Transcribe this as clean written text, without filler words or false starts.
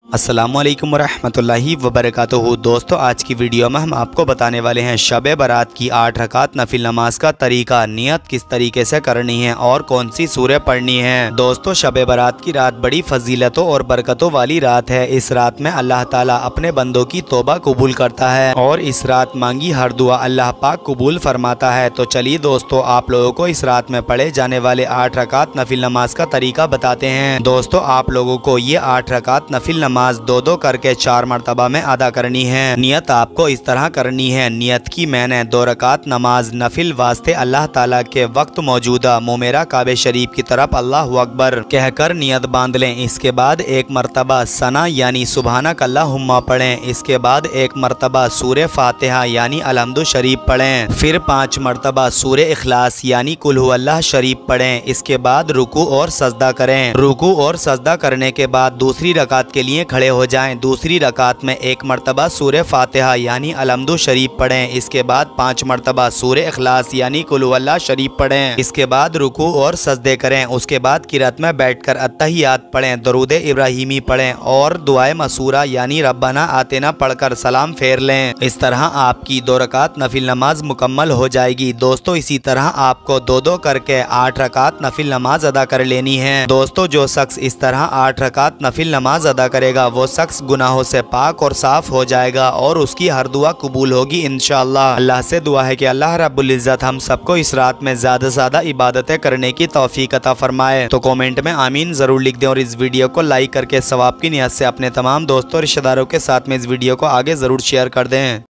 अस्सलामुअलैकुम वरहमतुल्लाहि वबरकातुहू। दोस्तों, आज की वीडियो में हम आपको बताने वाले हैं शब बारात की 8 रकात नफिल नमाज का तरीका, नियत किस तरीके से करनी है और कौन सी सूरह पढ़नी है। दोस्तों, शब बारात की रात बड़ी फजीलतों और बरकतों वाली रात है। इस रात में अल्लाह ताला अपने बंदों की तौबा कबूल करता है और इस रात मांगी हर दुआ अल्लाह पाक कबूल फरमाता है। तो चलिए दोस्तों, आप लोगों को इस रात में पढ़े जाने वाले 8 रकात नफिल नमाज का तरीका बताते हैं। दोस्तों, आप लोगों को ये 8 रकात नफिल नमाज दो करके 4 मरतबा में अदा करनी है। नियत आपको इस तरह करनी है। नियत की मैंने 2 रकात नमाज नफिल वास्ते अल्लाह ताला के वक्त मौजूदा मुमेरा काबे शरीफ की तरफ अल्लाहु अकबर कहकर नियत बांध लें। इसके बाद 1 मरतबा सना यानी सुबहानक अल्लाहुम्मा पढ़ें। इसके बाद 1 मरतबा सूरह फातिहा यानी अलहम्दु शरीफ पढ़ें। फिर 5 मरतबा सूरह इखलास यानी कुल हु अल्लाह शरीफ पढ़ें। इसके बाद रुकू और सजदा करें। रुकू और सजदा करने के बाद दूसरी रकात के लिए खड़े हो जाएं। दूसरी रकात में 1 मरतबा सूरह फातिहा यानी अलहम्दु शरीफ पढ़ें। इसके बाद 5 मरतबा सूरह इखलास यानी कुल हु अल्लाह शरीफ पढ़ें। इसके बाद रुकू और सजदे करें। उसके बाद किरात में बैठकर अत्तहियात पढ़ें, दरूद इब्राहिमी पढ़ें और दुआए मसूरा यानी रब्बना आतिना पढ़कर सलाम फेर लें। इस तरह आपकी 2 रकात नफिल नमाज मुकम्मल हो जाएगी। दोस्तों, इसी तरह आपको 2 करके 8 रकात नफिल नमाज अदा कर लेनी है। दोस्तों, जो शख्स इस तरह 8 रकात नफिल नमाज अदा करेगा वो शख्स गुनाहों से पाक और साफ हो जाएगा और उसकी हर दुआ कबूल होगी इंशाअल्लाह। अल्लाह से दुआ है कि अल्लाह रब्बुल इज्जत हम सबको इस रात में ज़्यादा से ज़्यादा इबादतें करने की तौफीक अता फरमाए। तो कमेंट में आमीन ज़रूर लिख दें और इस वीडियो को लाइक करके सवाब की नियत से अपने तमाम दोस्तों और रिश्तेदारों के साथ में इस वीडियो को आगे ज़रूर शेयर कर दें।